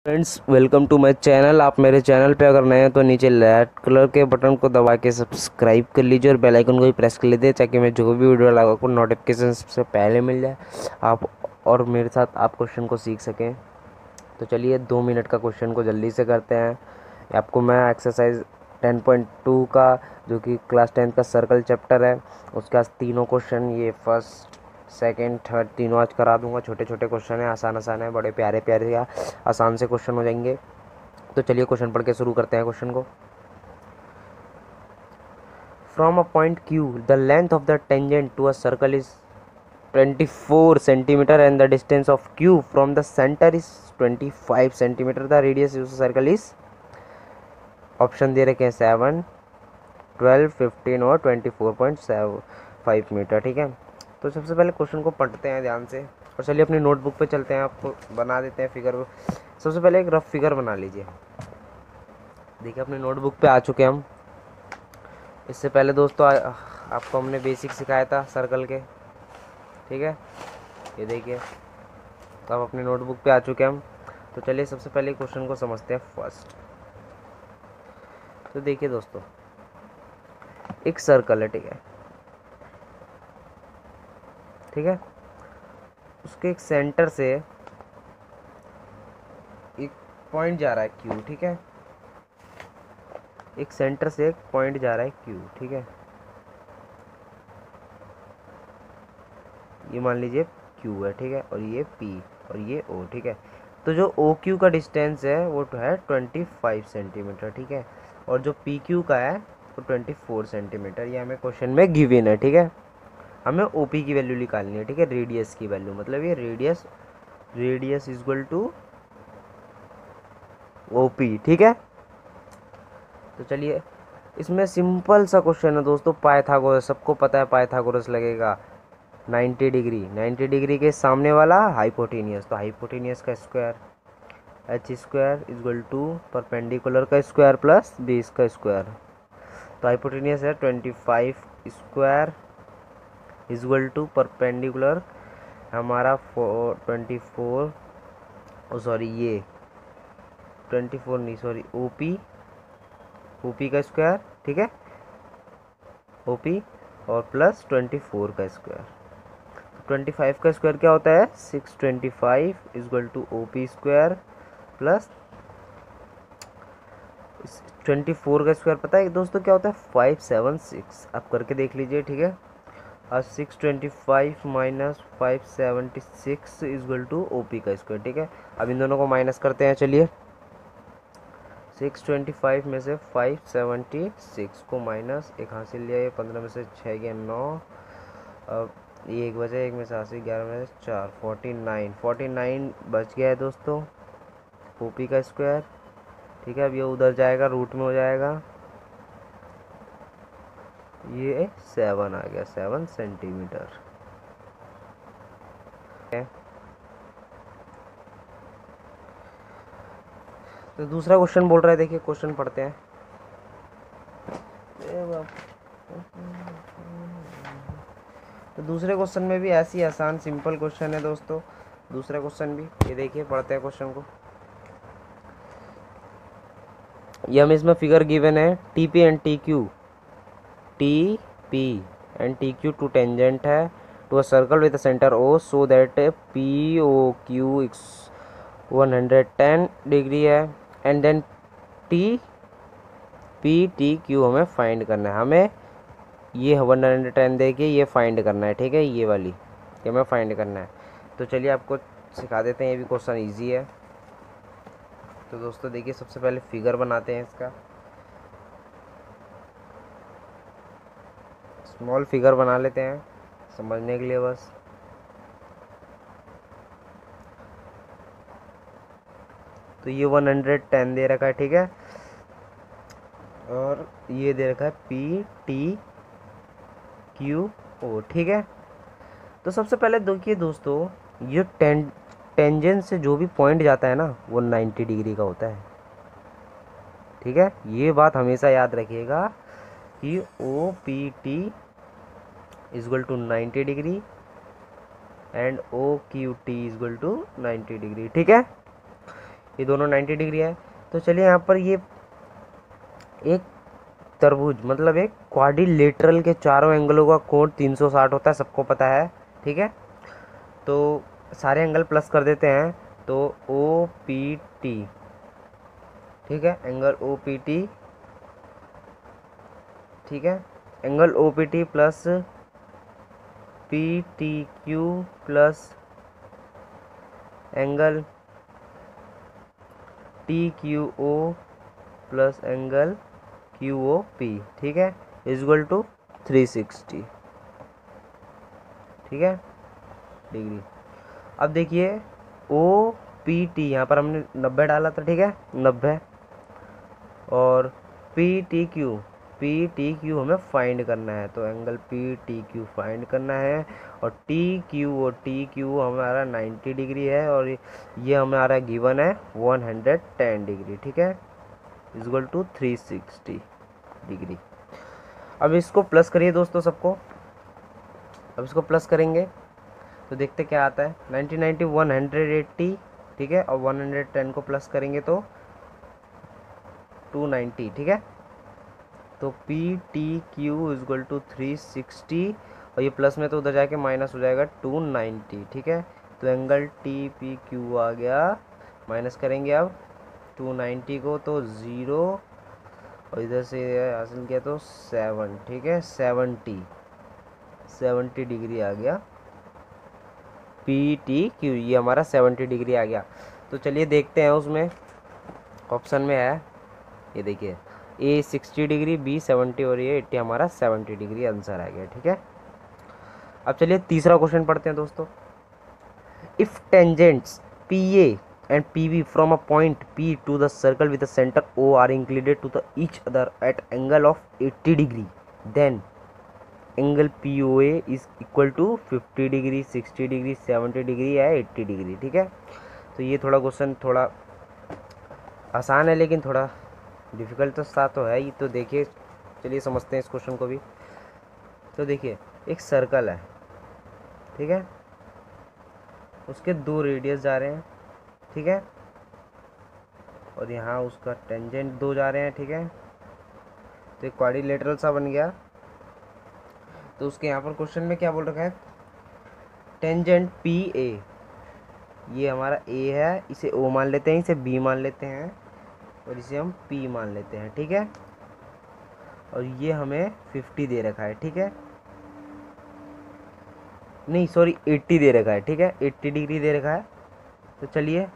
Friends, welcome to my channel. आप मेरे channel पे अगर नए हैं तो नीचे रेड कलर के बटन को दबा के सब्सक्राइब कर लीजिए और बेल आइकन को भी प्रेस कर लीजिए ताकि मैं जो भी वीडियो लगाऊँ आपको नोटिफिकेशन सबसे पहले मिल जाए। आप और मेरे साथ आप क्वेश्चन को सीख सकें। तो चलिए 2 मिनट का क्वेश्चन को जल्दी से करते हैं। आपको मैं एक्सरसाइज 10.2 का जो कि क्लास 10 का सर्कल चैप्टर है उसका तीनों क्वेश्चन, ये फर्स्ट सेकंड थर्ड तीनों आज करा दूंगा। छोटे छोटे क्वेश्चन है, आसान आसान है, बड़े प्यारे प्यारे या आसान से क्वेश्चन हो जाएंगे। तो चलिए क्वेश्चन पढ़ के शुरू करते हैं क्वेश्चन को। From a point Q the length of the tangent to a circle is 24 centimetre and the distance of q from the center is 25 centimetre. The radius of circle is, option दे रखे हैं 7, 12, 15 और 24.75 metre. ठीक है, तो सबसे पहले question को पढ़ते हैं ध्यान से और चलिए अपनी नोटबुक पे चलते हैं, आपको बना देते हैं फिगर। सबसे पहले एक रफ फिगर बना लीजिए। देखिए अपनी नोटबुक पे आ चुके हम। इससे पहले दोस्तों आपको हमने बेसिक सिखाया था सर्कल के। ठीक है, ये देखिए, तो अब अपनी नोटबुक पे आ चुके हम। तो चलिए सबसे पहले क्वेश्चन को समझते हैं फर्स्ट। तो देखिए दोस्तों, एक सर्कल है, ठीक है, ठीक है, उसके एक सेंटर से एक पॉइंट जा रहा है क्यू। ठीक है, एक सेंटर से एक पॉइंट जा रहा है क्यू। ठीक है, ये मान लीजिए क्यू है, ठीक है, और ये पी और ये ओ। ठीक है, तो जो ओ क्यू का डिस्टेंस है वो तो है 25 सेंटीमीटर। ठीक है, और जो पी क्यू का है वो 24 सेंटीमीटर। ये हमें क्वेश्चन में गिवन है। ठीक है, हमें ओ पी की वैल्यू निकालनी है। ठीक है, रेडियस की वैल्यू, मतलब ये radius is equal to O P. ठीक है, तो चलिए इसमें सिंपल सा क्वेश्चन है दोस्तों, पाइथागोरस, सबको पता है पाइथागोरस लगेगा। 90 डिग्री, 90 डिग्री के सामने वाला हाइपोटेनियस, तो हाइपोटेनियस का square H square is equal to perpendicular का स्क्वायर प्लस बेस का स्क्वायर। तो हाइपोटेनियस है 25 square is equal to perpendicular हमारा 24, ओ सॉरी ये 24 नहीं, सॉरी ओपी का स्क्वायर। ठीक है, ओपी और प्लस 24 का स्क्वायर। 25 का स्क्वायर क्या होता है, 625 is equal to O P square plus 24 का स्क्वायर पता है दोस्तों क्या होता है, 576। आप करके देख लीजिए। ठीक है, और 625 minus 576 is equal to O P का स्क्वायर। ठीक है, अब इन दोनों को माइनस करते हैं। चलिए 625 में से 576 को माइनस, एक हासिल लिया, ये 15 में से 6 गया 9, अब ये एक बचा, एक में से हासिल 11 में से 4, 49 बच गया है दोस्तों ओपी का स्क्वायर। ठीक है, अब ये उधर जाएगा, रूट में हो जाएगा, ये 7 आ गया, 7 सेंटीमीटर। तो दूसरा क्वेश्चन बोल रहा है, देखिए क्वेश्चन पढ़ते हैं। तो दूसरे क्वेश्चन में भी ऐसी आसान सिंपल क्वेश्चन है दोस्तों, दूसरा क्वेश्चन भी, ये देखिए पढ़ते हैं क्वेश्चन को। ये हमें इसमें फिगर गिवन है, T P and T Q, T P and T Q two tangent है to a circle with a centre O so that P O Q 110 degree है and then T P T Q हमें find करना है। हमें ये 110 दे के ये find करना है। ठीक है, ये वाली ये हमें फाइंड करना है। तो चलिए आपको सिखा देते हैं, ये भी क्वेश्चन इजी है। तो दोस्तों देखिए सबसे पहले फिगर बनाते हैं इसका, स्मॉल फिगर बना लेते हैं समझने के लिए बस। तो ये 110 दे रखा है, ठीक है, और ये दे रखा है पी टी क्यू ओ। ठीक है, तो सबसे पहले देखिए दोस्तों, ये टेंजेंट से जो भी पॉइंट जाता है ना वो 90 डिग्री का होता है। ठीक है, ये बात हमेशा याद रखिएगा कि O P T is equal to 90 degree and O Q T is equal to 90 degree. ठीक है, ये दोनों 90 डिग्री है। तो चलिए यहाँ पर ये एक तरबूज मतलब एक क्वाड्रिलेटरल के चारों एंगलों का कोण 360 होता है, सबको पता है, ठीक है। तो सारे एंगल प्लस कर देते हैं, तो ओ पी टी, ठीक है, एंगल ओ पी टी, ठीक है, angle O P T plus P T Q plus angle T Q O plus angle Q O P, ठीक है, इक्वल टू 360, ठीक है, डिग्री। अब देखिए ओ पी टी, यहाँ पर हमने 90 डाला था, ठीक है, 90, और पी टी क्यू हमें फाइंड करना है, तो angle P T Q find करना है, और टी क्यू हमारा 90 डिग्री है, और ये हमारा गिवन है 110 डिग्री, ठीक है, इक्वल टू 360 डिग्री। अब इसको प्लस करिए दोस्तों सबको, अब इसको प्लस करेंगे तो देखते क्या आता है, 90 90 180, ठीक है, और 110 को प्लस करेंगे तो 290, ठीक है। तो P T Q equal to 360, और ये प्लस में तो उधर जाके माइनस हो जाएगा 290, ठीक है। तो एंगल टी पी क्यू आ गया, माइनस करेंगे अब 290 को तो 0, और इधर से हासिल किया तो 7, ठीक है, 70 डिग्री आ गया पी टी क्यू, ये हमारा 70 डिग्री आ गया। तो चलिए देखते हैं उसमें ऑप्शन में है, ये देखिए ए 60 डिग्री, बी 70 और ये 80, हमारा 70 डिग्री आंसर आ गया, ठीक है। अब चलिए तीसरा क्वेश्चन पढ़ते हैं दोस्तों। If tangents P A and P B from a point P to the circle with the centre O are inclined to the each other at angle of 80 degree, then angle P O A is equal to 50 degree, 60 degree, 70 degree या 80 degree, ठीक है। तो ये थोड़ा question थोड़ा आसान है, लेकिन थोड़ा डिफ़िकल्ट तो है ही। तो देखिए चलिए समझते हैं इस क्वेश्चन को भी। तो देखिए एक सर्कल है, ठीक है, उसके 2 रेडियस जा रहे हैं, ठीक है, और यहाँ उसका टेंजेंट 2 जा रहे हैं, ठीक है। तो एक क्वाड्रिलेटरल सा बन गया। तो उसके यहाँ पर क्वेश्चन में क्या बोल रखा है, टेंजेंट पी ए, ये हमारा ए है, इसे ओ मान लेते हैं, इसे बी मान लेते हैं, और इसे हम P मान लेते हैं, ठीक है, और ये हमें 50 दे रखा है, ठीक है, नहीं सॉरी 80 दे रखा है, ठीक है, 80 डिग्री दे रखा है। तो चलिए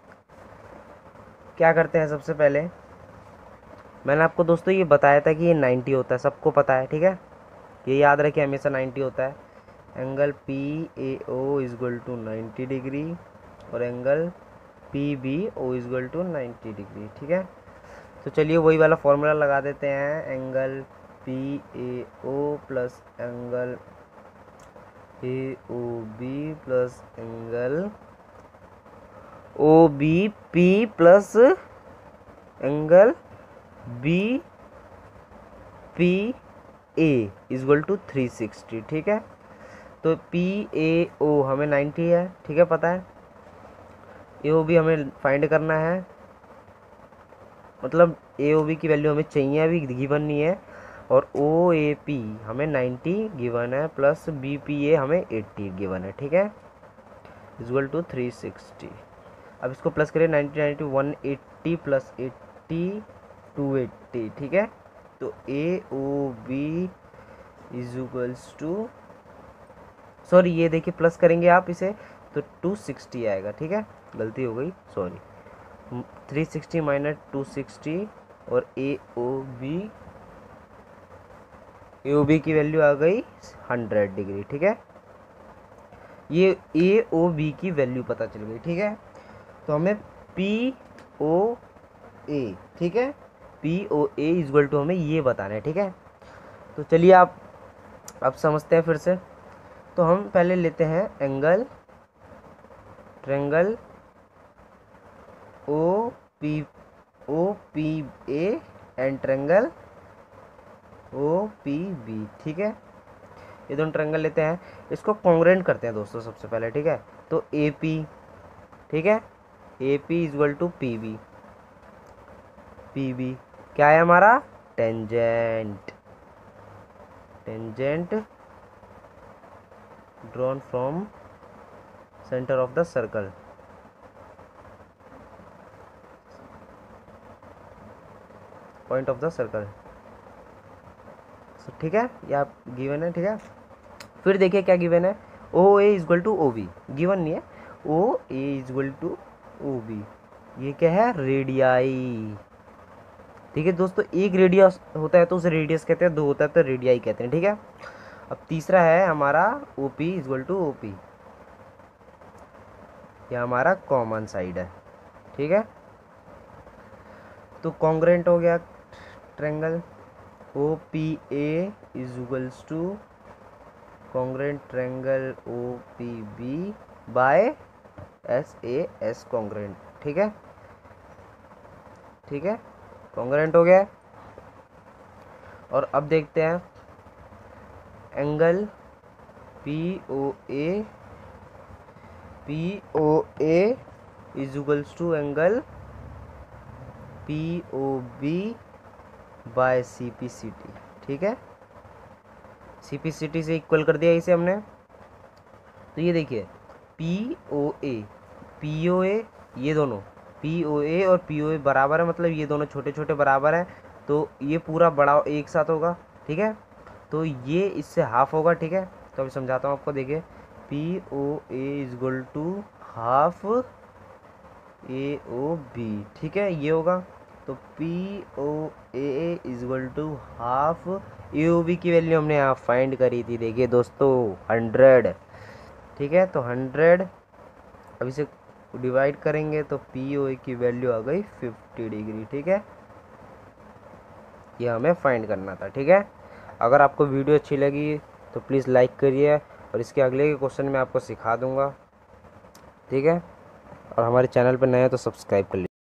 क्या करते हैं, सबसे पहले मैंने आपको दोस्तों ये बताया था कि ये 90 होता है, सबको पता है, ठीक है, ये याद रखिए हमेशा 90 होता है। Angle P A O equal to 90 degree, और angle P B O equal to 90 degree, ठीक है। तो चलिए वही वाला फॉर्मूला लगा देते हैं, angle P A O plus angle A O B plus angle O B P plus angle B P A equal to 360, ठीक है। तो पी ए ओ हमें 90 है, ठीक है, पता है, ए ओ बी हमें फाइंड करना है, मतलब ए ओ बी की वैल्यू हमें चाहिए, अभी गिवन नहीं है, और ओ ए पी हमें 90 गिवन है, प्लस बी पी ए हमें 80 गिवन है, ठीक है, इक्वल टू 360। अब इसको प्लस करें, 90 90 180 प्लस 80 280, ठीक है। तो A O B is equals to, sorry ये देखिए प्लस करेंगे आप इसे तो 260 आएगा, ठीक है, गलती हो गई, सॉरी, 360 माइनस 260, और ए ओ बी की वैल्यू आ गई 100 डिग्री, ठीक है। ये ए ओ बी की वैल्यू पता चल गई, ठीक है। तो हमें पी ओ ए, ठीक है, P O A equal to हमें ये बताना है, ठीक है। तो चलिए आप अब समझते हैं फिर से। तो हम पहले लेते हैं angle triangle O P A and triangle O P B, ठीक है, ये दोनों ट्रेंगल लेते हैं, इसको कॉन्ग्रुएंट करते हैं दोस्तों सबसे पहले, ठीक है। तो ए पी, ठीक है, A P equal to P B. P B क्या है हमारा? Tangent. Tangent drawn from centre of the circle. Point of the circle. ठीक है, या गिवन है। ठीक है, फिर देखिए क्या गिवन है। O A equal to O B, given नहीं है। O A equal to O B, ये क्या है? रेडियाई। ठीक है दोस्तों, एक रेडियस होता है तो उसे रेडियस कहते हैं, दो होता है तो रेडियाई कहते हैं। ठीक है, अब तीसरा है हमारा O P equal to O P, यह हमारा कॉमन साइड है। ठीक है, तो कॉन्ग्रेंट हो गया triangle O P A equals to congruent triangle O P B by S A S congruent. ठीक है, ठीक है, कॉन्ग्रेंट हो गया। और अब देखते हैं angle P O A equals to angle P O B by C P C T. ठीक है, सी पी सी टी से इक्वल कर दिया इसे हमने। तो ये देखिए पी ओ ए, ये दोनों पी ओ ए और पी ओ ए बराबर है, मतलब ये दोनों छोटे छोटे बराबर हैं, तो ये पूरा बड़ा एक साथ होगा। ठीक है, तो ये इससे हाफ होगा। ठीक है, तो अभी समझाता हूँ आपको। देखिए P O A equal to half A O B. ठीक है, ये होगा। तो P O A equal to half A O B की वैल्यू हमने यहाँ फाइंड करी थी। देखिए दोस्तों 100। ठीक है, तो 100 अब इसे डिवाइड करेंगे तो पी ओ ए की वैल्यू आ गई 50 डिग्री। ठीक है, ये हमें फाइंड करना था। ठीक है, अगर आपको वीडियो अच्छी लगी तो प्लीज़ लाइक करिए, और इसके अगले के क्वेश्चन में आपको सिखा दूंगा। ठीक है, और हमारे चैनल पर नए हैं तो सब्सक्राइब कर लीजिए।